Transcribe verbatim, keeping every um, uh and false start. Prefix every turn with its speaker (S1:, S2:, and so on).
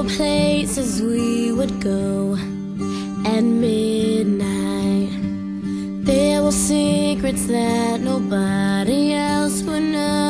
S1: were places we would go at midnight. There were secrets that nobody else would know.